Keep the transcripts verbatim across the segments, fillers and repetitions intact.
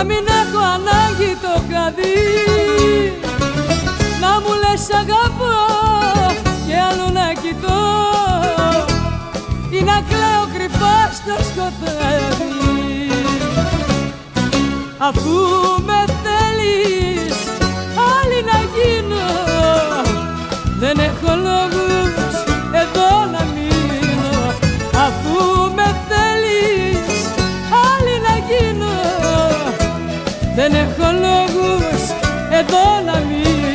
να μην έχω ανάγκη το χαδί, να μου λες αγαπώ και αλλού να κοιτώ ή να κλαίω κρυφά στο σκοτάδι. Αφού με θέλεις άλλη να γίνω, δεν έχω λόγους εδώ να μείνω. Αφού με θέλεις άλλη να γίνω, δεν έχω λόγους εδώ να μείνω.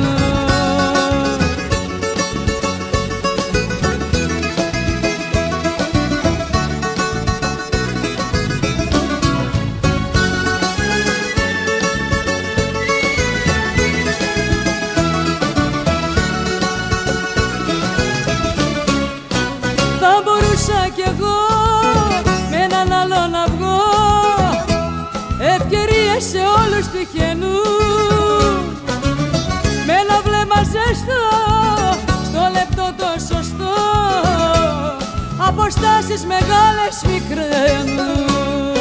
Θα μπορούσα κι εγώ με έναν άλλο να βγω, ευκαιρίες σε όλους τυχαίνουν, με ένα βλέμμα ζεστό στο λεπτό το σωστό, αποστάσεις μεγάλες μικραίνουν.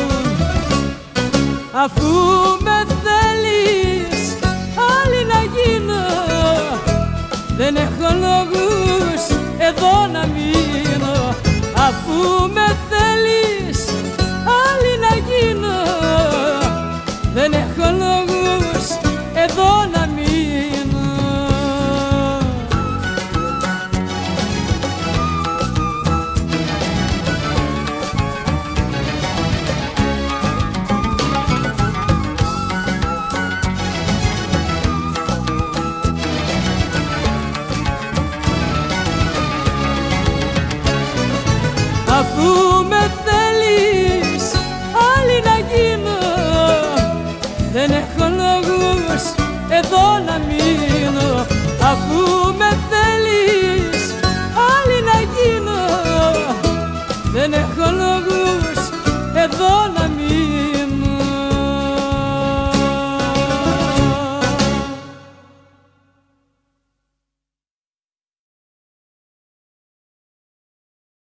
Αφού με θέλεις άλλη να γίνω, δεν έχω λόγους εδώ να μείνω. Αφού με θέλεις άλλη να γίνω, δεν έχω λόγους εδώ να μείνω. Αφού με θέλεις άλλη να γίνω, δεν έχω λόγους εδώ να μείνω. Αφού με θέλεις άλλη να γίνω, δεν έχω λόγους εδώ να